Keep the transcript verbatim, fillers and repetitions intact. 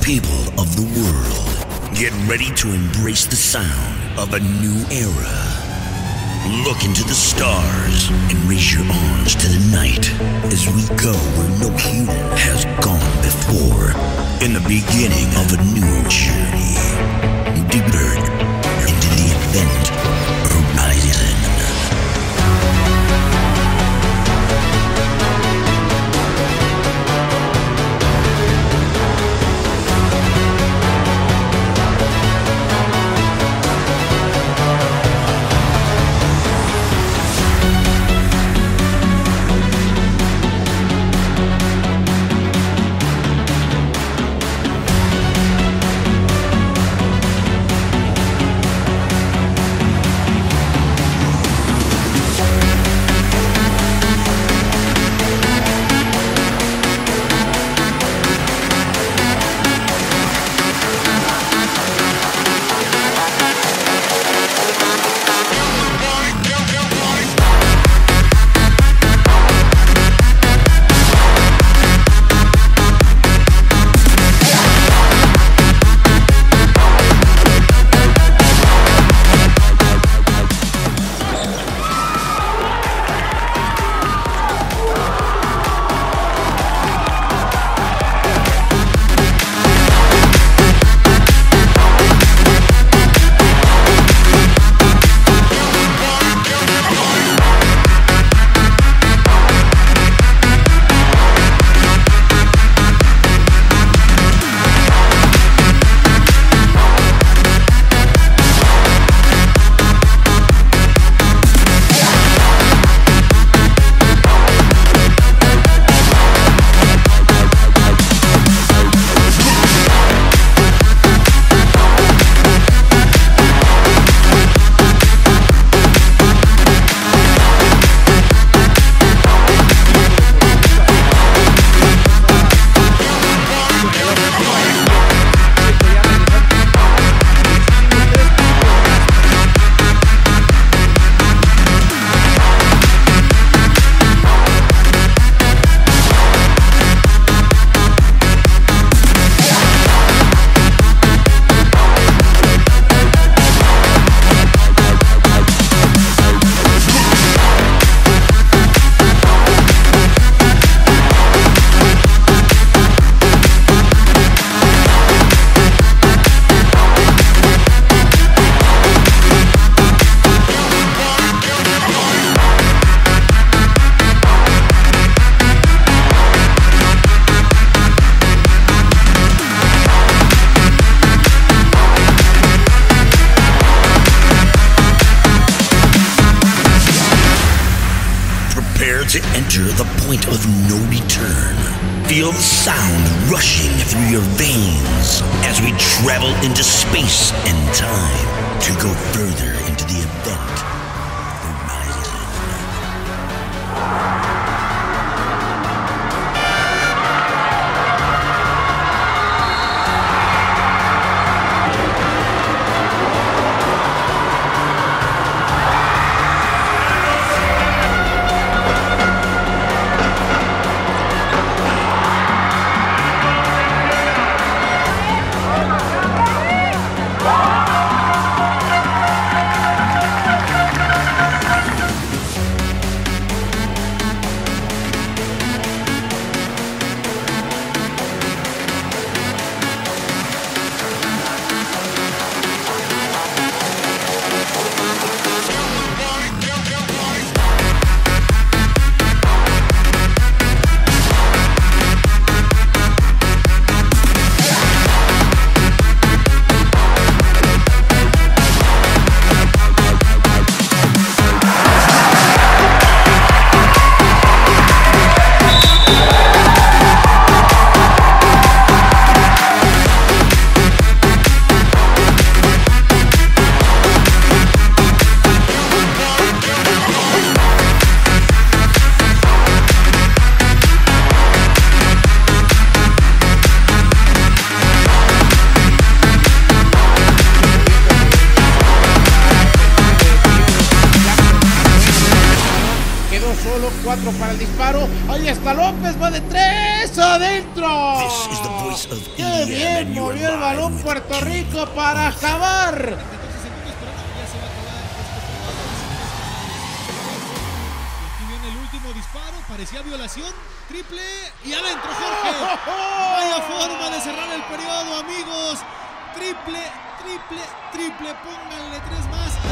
People of the world, get ready to embrace the sound of a new era. Look into the stars and raise your arms to the night as we go where no human has gone before. In the beginning of a new journey, deeper into the event horizon. To enter the point of no return. Feel the sound rushing through your veins as we travel into space and time to go further into the event horizon. cuatro para el disparo. Ahí está López, va de tres, adentro. Qué bien movió el balón Puerto Rico para acabar. Disparo, parecía violación, triple y adentro Jorge. Vaya forma de cerrar el periodo, amigos. Triple, triple, triple, pónganle tres más.